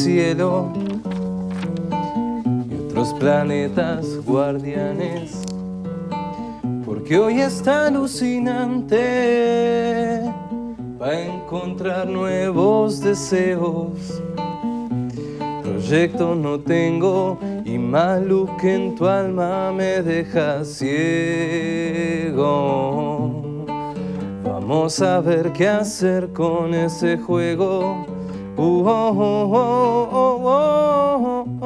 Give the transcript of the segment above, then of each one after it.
cielo y otros planetas guardianes, porque hoy es tan alucinante para encontrar nuevos deseos. Proyecto no tengo y malo que en tu alma me deja ciego. Vamos a ver qué hacer con ese juego. Oh, oh, oh, oh, oh, oh,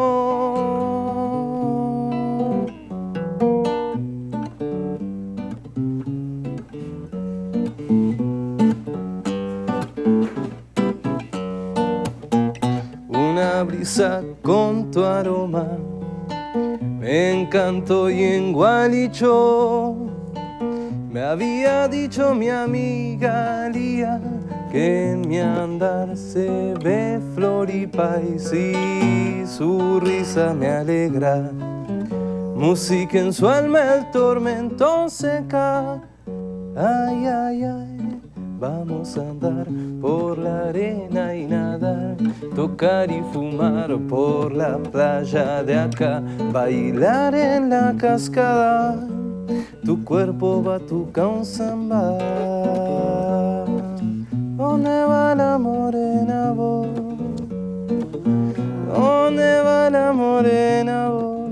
Una brisa con tu aroma me encantó y engualichó. Me había dicho mi amiga Lía que en mi andar se ve Floripais y su risa me alegra. Música en su alma el tormento seca. Ay, ay, ay, vamos a andar por la arena y nadar, tocar y fumar por la playa de acá, bailar en la cascada. Tu cuerpo batuca un samba. ¿Dónde va la morena vos? ¿Dónde va la morena vos?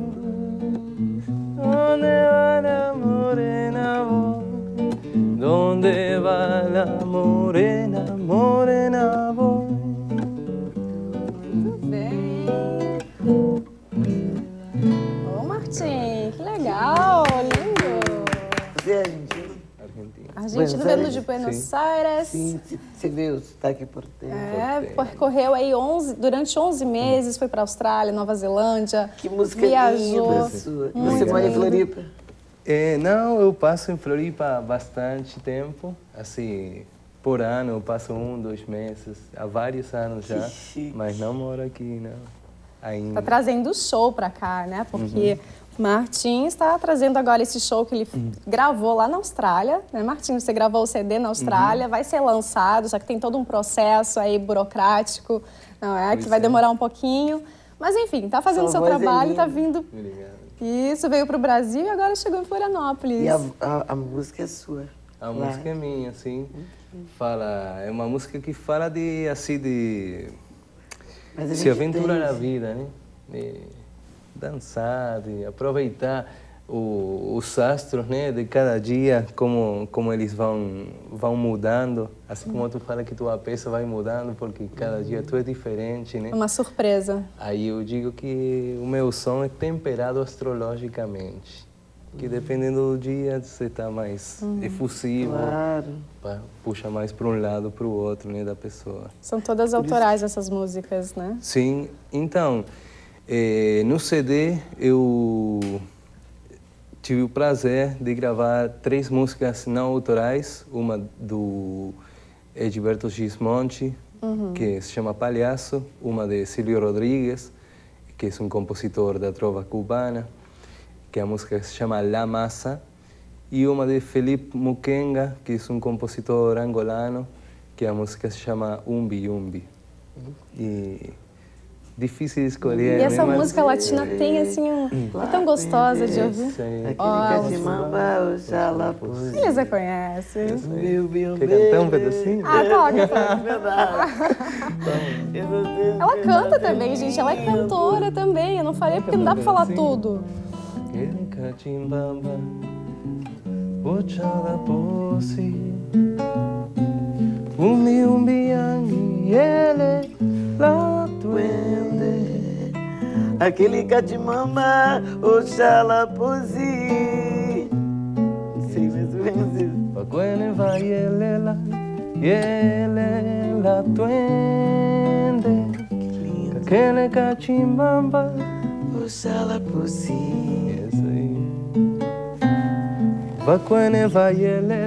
¿Dónde va la morena vos? ¿Dónde va la morena, morena vos? Muito bem. Ô, Martim, que legal, lindo. Você é argentino? Argentina. Argentina veio de Buenos Aires. Sim, você veio, está aqui por tempo. Percorreu aí durante 11 meses, foi para a Austrália, Nova Zelândia. Que música viajou. linda sua. Você mora em Floripa? Não, eu passo em Floripa há bastante tempo, assim, por ano eu passo 1, 2 meses, há vários anos já, mas não moro aqui, não, ainda. Está trazendo show para cá, né? Porque Martim está trazendo agora esse show que ele gravou lá na Austrália, né? Martim, você gravou o CD na Austrália, vai ser lançado, só que tem todo um processo aí burocrático, não é? Que vai demorar um pouquinho, mas enfim, está fazendo seu trabalho, está vindo... Obrigado. Isso, veio para o Brasil e agora chegou em Florianópolis. E a música é sua? A música é minha, assim, é uma música que fala de, assim, de se aventurar na vida, né? De dançar, de aproveitar os astros, né, de cada dia, como eles vão mudando, assim como tu fala que tua peça vai mudando, porque cada dia tu é diferente, né? Uma surpresa. Aí eu digo que o meu som é temperado astrologicamente, que dependendo do dia você está mais efusivo, puxa mais para um lado, para o outro, né, da pessoa. São todas autorais essas músicas, né? Sim, então, no CD eu tive o prazer de gravar 3 músicas não autorais, uma do Edilberto Gismonti, que se chama Palhaço, uma de Silvio Rodríguez, que é um compositor da trova cubana, que a música se chama La Massa, e uma de Felipe Mukenga, que é um compositor angolano, que a música se chama Umbi Umbi. E difícil de escolher. E essa música latina tem, assim, é tão gostosa de ouvir. Ele já conhece. Quer cantar um pedacinho? Ah, toca. Ela canta também, gente. Ela é cantora também. Eu não falei porque não dá pra falar tudo. Umbi umbi yangi ele la duende, aquele catimamba, oxalá posi. Sei mais ou menos isso. Paguene vai ele la duende, aquele catimamba, oxalá posi. Isso aí. Paguene vai ele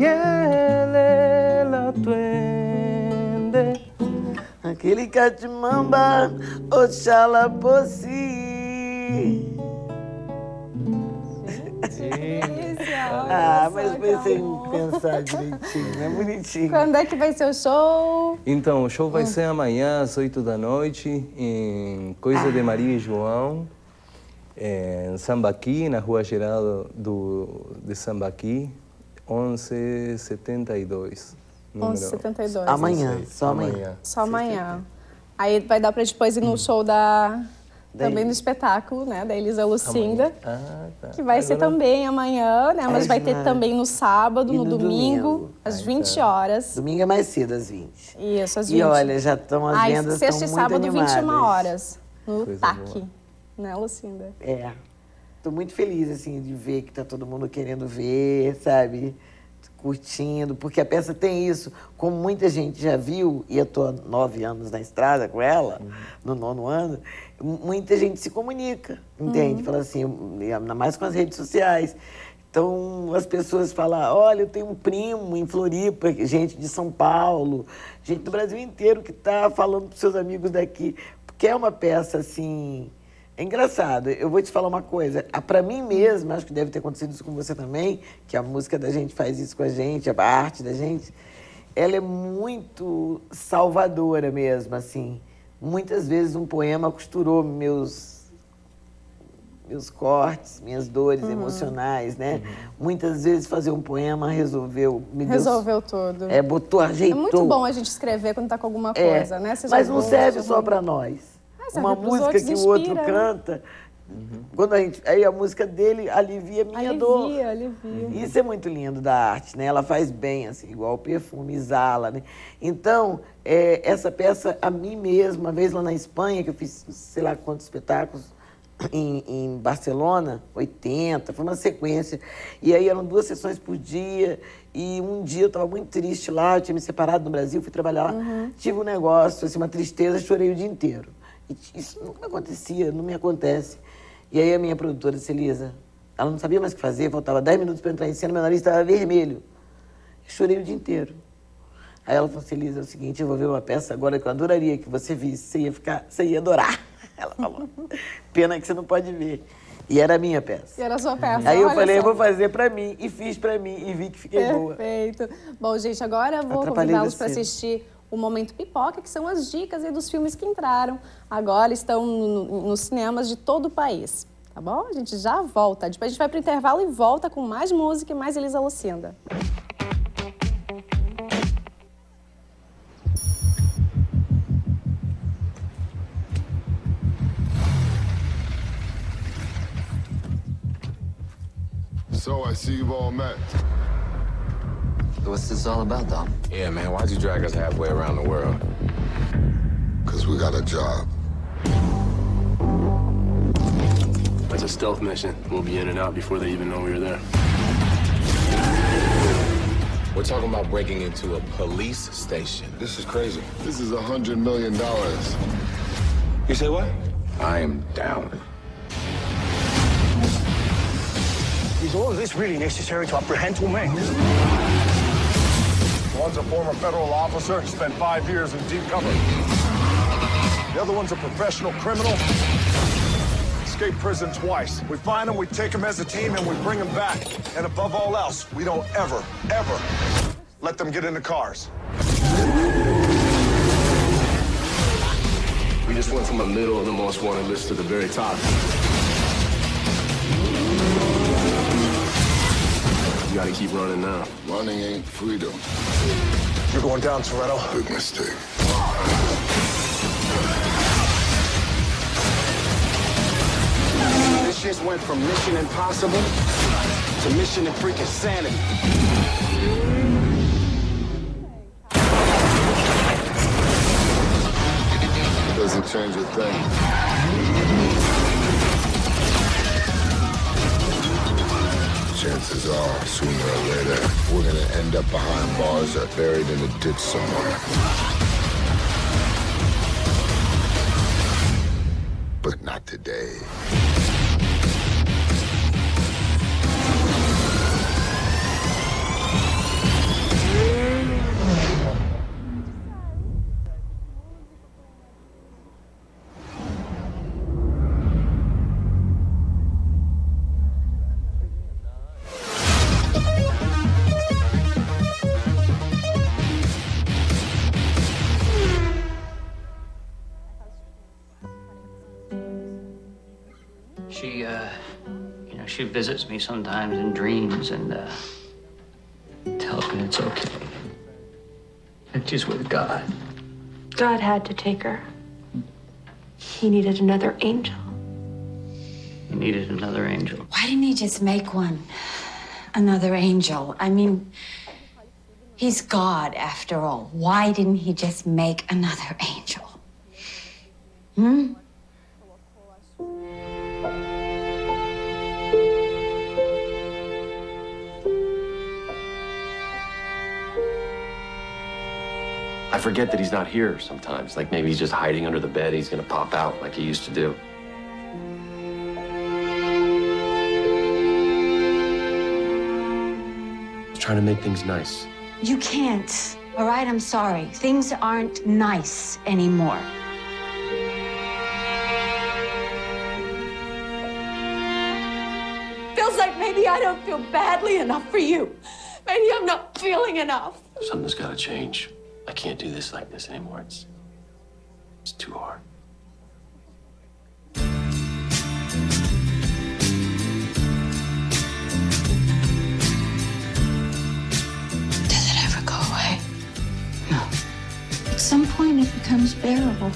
la duende, aquele catimamba, oxalá posi. delícia! Ah, Olha mas só, pensei que em amor. pensar direitinho, é bonitinho. Quando é que vai ser o show? Então, o show vai ser amanhã às 8 da noite em Coisa de Maria e João, em Sambaqui, na Rua Geraldo de Sambaqui, 1172. número 11h72. Amanhã, 16. só amanhã. Só amanhã. Aí vai dar pra depois ir no show também no espetáculo, né, da Elisa Lucinda. Ah, tá. Que vai ser Agora- também amanhã, né? Mas vai ter Agora- também no sábado, E no no domingo, domingo. às 20 horas. Domingo é mais cedo, às 20. Isso, às 20. E olha, já estão as Ai, vendas sexta estão e muito sábado, animadas. 21 horas. No Coisa TAC. boa. Né, Lucinda? É. Tô muito feliz, assim, de ver que tá todo mundo querendo ver, sabe? Curtindo, porque a peça tem isso. Como muita gente já viu, e eu tô há 9 anos na estrada com ela, no 9º ano, muita gente se comunica, entende? Fala assim, ainda mais com as redes sociais. Então, as pessoas falam, olha, eu tenho um primo em Floripa, gente de São Paulo, gente do Brasil inteiro que tá falando pros seus amigos daqui, porque é uma peça, assim... É engraçado, eu vou te falar uma coisa. Para mim mesma, acho que deve ter acontecido isso com você também, que a música da gente faz isso com a gente, a arte da gente, ela é muito salvadora mesmo, assim. Muitas vezes um poema costurou meus cortes, minhas dores emocionais, né? Muitas vezes fazer um poema resolveu... Resolveu tudo. Botou, ajeitou. É muito bom a gente escrever quando tá com alguma coisa, né? Seja Mas não gosto, serve seja só ruim. para nós. serve Uma pros música outros, que o outro inspira, né? canta, quando aí a música dele alivia a minha dor. Alivia. Isso é muito lindo da arte, né? Ela faz bem, assim, igual o perfume, exala, né? Então, essa peça, a mim mesma, uma vez lá na Espanha, que eu fiz sei lá quantos espetáculos, em Barcelona, 80, foi uma sequência. E aí eram 2 sessões por dia. E um dia eu estava muito triste lá, eu tinha me separado do Brasil, fui trabalhar lá. Tive um negócio, assim, uma tristeza, chorei o dia inteiro. E isso nunca acontecia, não me acontece. E aí a minha produtora disse, Elisa, ela não sabia mais o que fazer, faltava 10 minutos para entrar em cena, meu nariz estava vermelho. Eu chorei o dia inteiro. Aí ela falou assim, Elisa, é o seguinte, eu vou ver uma peça agora que eu adoraria que você visse, você ia adorar. Ela falou, pena que você não pode ver. E era a minha peça. E era a sua peça. Aí eu olha falei, só. eu vou fazer pra mim. E fiz pra mim. E vi que fiquei boa. Perfeito. Bom, gente, agora eu vou Atrapalhei convidá-los para você. assistir o Momento Pipoca, que são as dicas aí dos filmes que entraram. Agora estão nos cinemas de todo o país. Tá bom? A gente já volta. Depois a gente vai pro intervalo e volta com mais música e mais Elisa Lucinda. So I see you've all met. What's this all about, Dom? Yeah, man, why'd you drag us halfway around the world? Because we got a job. It's a stealth mission. We'll be in and out before they even know we were there. We're talking about breaking into a police station. This is crazy. This is $100 million. You say what? I am down. Is all of this really necessary to apprehend two men? One's a former federal officer, spent 5 years in deep cover. The other one's a professional criminal. Escaped prison twice. We find him, we take him as a team, and we bring him back. And above all else, we don't ever let them get into cars. We just went from the middle of the most wanted list to the very top. You gotta keep running now. Running ain't freedom. You're going down, Toretto. Big mistake. This just went from Mission Impossible to Mission and freaking Sanity. Doesn't change a thing. Chances are, sooner or later, we're gonna end up behind bars or buried in a ditch somewhere. But not today. She visits me sometimes in dreams and tells me it's okay. And she's with God. God had to take her. He needed another angel. He needed another angel. Why didn't he just make one? Another angel. I mean, he's God after all. Why didn't he just make another angel? I forget that he's not here sometimes. Like maybe he's just hiding under the bed. He's gonna pop out like he used to do. He's trying to make things nice. You can't, all right? I'm sorry. Things aren't nice anymore. Feels like maybe I don't feel badly enough for you. Maybe I'm not feeling enough. Something's gotta change. I can't do this like this anymore. It's too hard. Does it ever go away? No. At some point, it becomes bearable.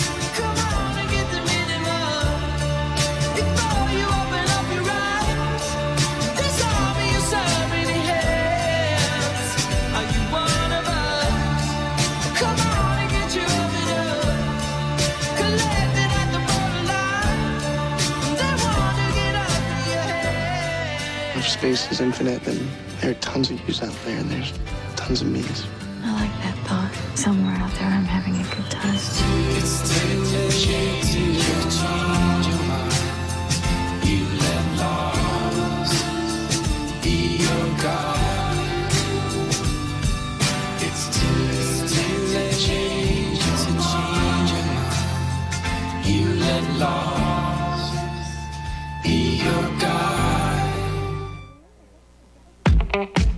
If space is infinite, then there are tons of yous out there, and there's tons of me's. I like that thought. Somewhere out there, I'm having a good time. It's too late to change your mind. You let loss be your guide. It's too late to change your mind. You let loss be your guide.